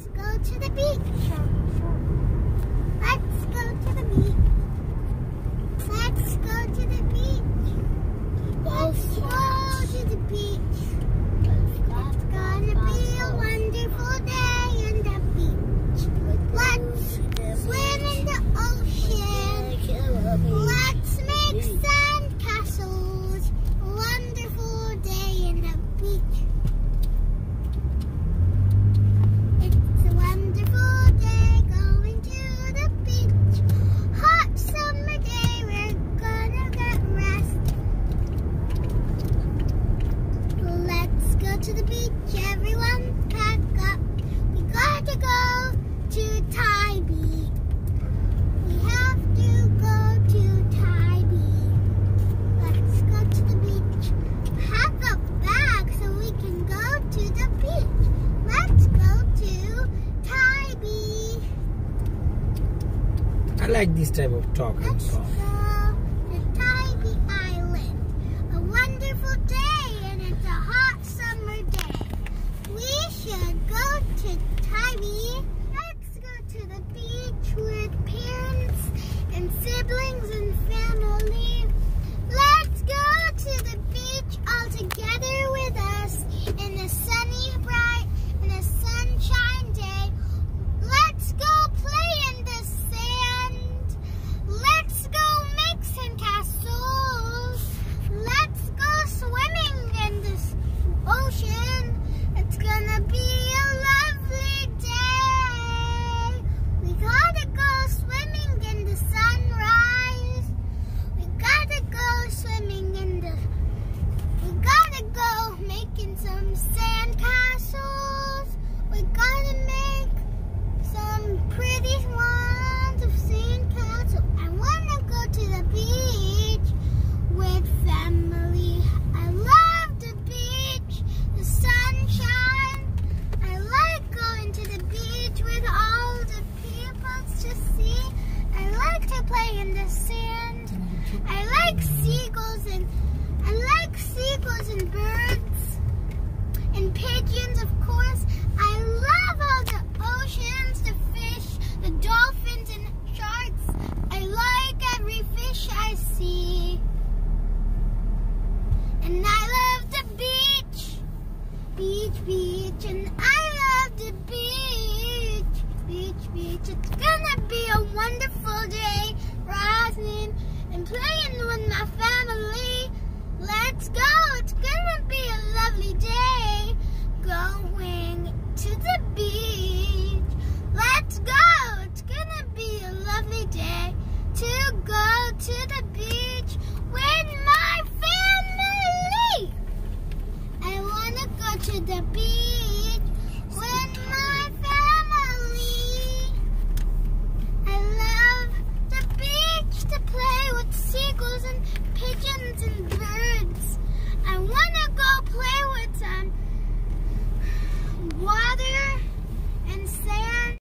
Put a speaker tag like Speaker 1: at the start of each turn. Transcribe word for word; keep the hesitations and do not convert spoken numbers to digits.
Speaker 1: Let's go to the beach. Let's go to the beach. Let's go to the beach. Let's go to the beach. It's gonna be a wonderful day on the beach. Let's swim in the ocean. Let's make sand castles. A wonderful day in the beach. It's a wonderful day going to the beach. Hot summer day, we're gonna get rest. Let's go to the beach, everyone pack up. We gotta go to Tybee. We have to go to Tybee. Let's go to the beach. Pack a bag so we can go to the beach. Let's go to Tybee.
Speaker 2: I like this type of talk and
Speaker 1: Let's
Speaker 2: talk.
Speaker 1: go to Tybee Island. A wonderful day, and it's a hot summer day. We should go to Tybee. Let's go to the beach with parents and siblings and family. Let's go to the beach all together with us in a sunny, bright, in a sunshine day. Let's go play in the sand. Let's go make sandcastles. Let's go swimming in this ocean. It's gonna be a lovely day. We gotta go swimming in the sunrise. We gotta go swimming in the. We gotta go making some sandcastles. We gotta make some pretty ones of sandcastles. I wanna go to the beach with family. I love the beach, the sunshine. I like going to the beach with all the people to see. I like to play in the sand. I like seagulls and I like seagulls and birds and pigeons, of course. I love all the oceans, the fish, the dolphins and sharks. I like every fish I see. And I love the beach, beach, beach, and I love the beach, beach, beach. It's gonna be a wonderful day, rising and playing with my family. Let's go!